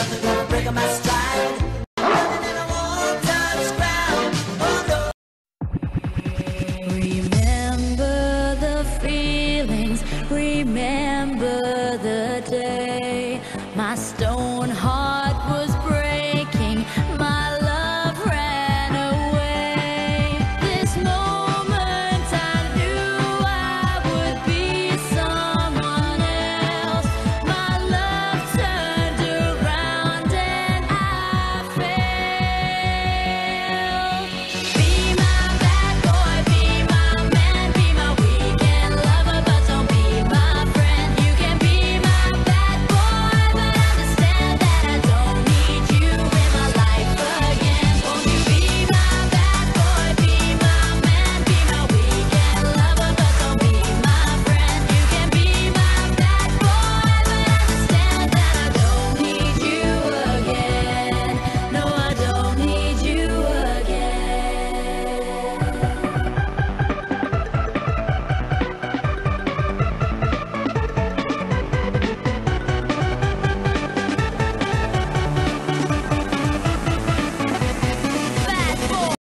nothing gonna break my stride. Running and I won't touch ground. Oh no. Remember the feelings, remember the day my stone heart was